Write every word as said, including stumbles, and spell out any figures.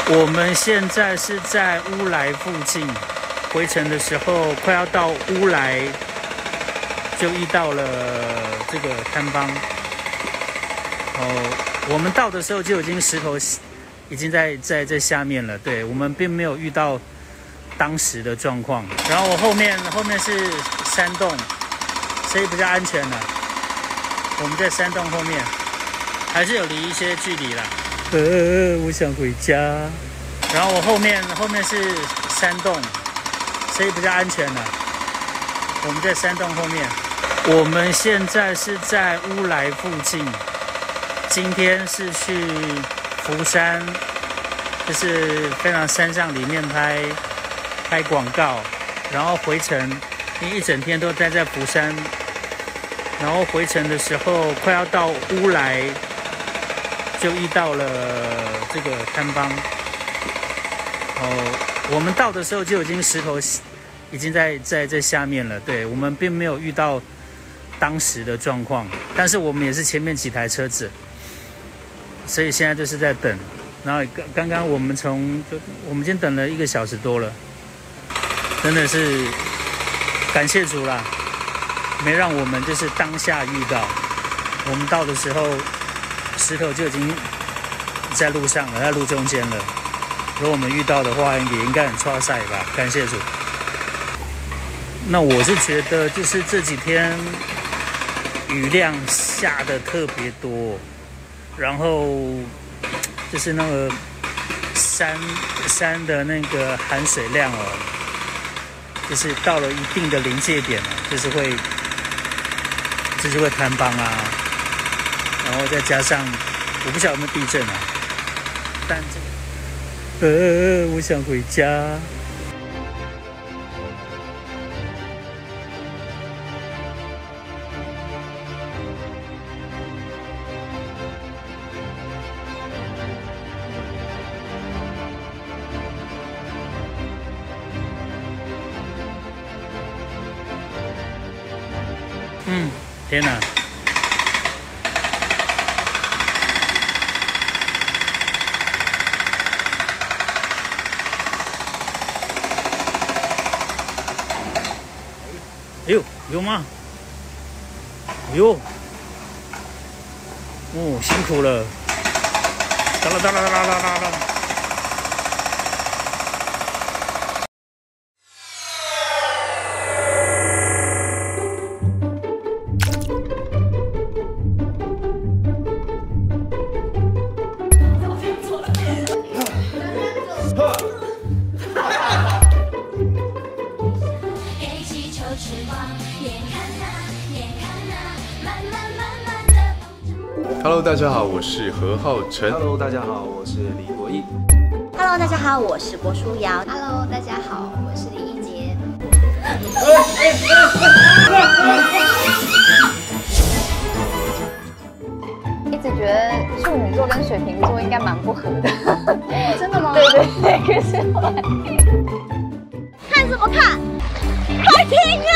我们现在是在乌来附近，回程的时候快要到乌来，就遇到了这个坍方。哦，我们到的时候就已经石头已经在在在下面了，对，我们并没有遇到当时的状况。然后我后面后面是山洞，所以比较安全了。我们在山洞后面，还是有离一些距离啦。呃，我想回家。然后我后面后面是山洞，所以比较安全了。我们在山洞后面。我们现在是在乌来附近，今天是去福山，就是非常山上里面拍拍广告，然后回程，因为一整天都待在福山，然后回程的时候快要到乌来，就遇到了这个坍方。哦，我们到的时候就已经石头已经在在在下面了，对，我们并没有遇到当时的状况，但是我们也是前面几台车子，所以现在就是在等。然后刚刚刚我们从我们已经等了一个小时多了，真的是感谢主啦，没让我们就是当下遇到。我们到的时候，石头就已经在路上了，在路中间了。如果我们遇到的话，也应该很挫赛吧？感谢主。那我是觉得，就是这几天雨量下的特别多，然后就是那个山山的那个含水量哦，就是到了一定的临界点了，就是会就是会坍方啊，然后再加上我不晓得有没有地震啊，但这个。呃，我想回家。嗯，天哪！哎呦，有吗？哎呦，哦，辛苦了！哒啦哒啦哒啦哒啦哒。 Hello， 大家好，我是何浩晨。 Hello， 大家好，我是李国毅。 Hello， 大家好，我是郭书瑶。 Hello， 大家好，我是李一杰。 一直觉得处女座跟水瓶座应该蛮不合的。 真的吗？ 对对对，可是后来看什么看？快听啊！